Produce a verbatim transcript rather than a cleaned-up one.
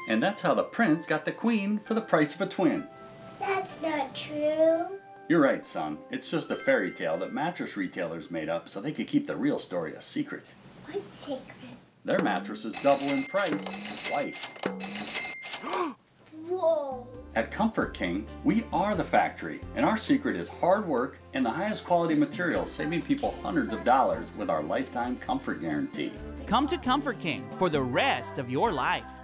And that's how the prince got the queen for the price of a twin. That's not true. You're right, son. It's just a fairy tale that Mattress Retailers made up so they could keep the real story a secret. What secret? Their mattresses double in price twice. Whoa. At Comfort King, we are the factory, and our secret is hard work and the highest quality materials, saving people hundreds of dollars with our lifetime comfort guarantee. Come to Comfort King for the rest of your life.